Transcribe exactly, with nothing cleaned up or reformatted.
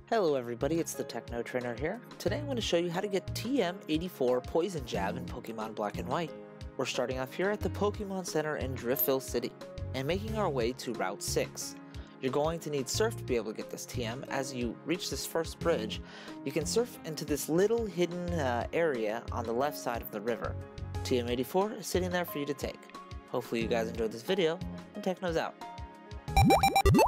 Hello everybody, it's the Techno Trainer here. Today I'm going to show you how to get T M eighty-four Poison Jab in Pokemon Black and White. We're starting off here at the Pokemon Center in Driftville City, and making our way to Route six. You're going to need Surf to be able to get this T M. As you reach this first bridge, you can surf into this little hidden uh, area on the left side of the river. T M eighty-four is sitting there for you to take. Hopefully you guys enjoyed this video, and Techno's out.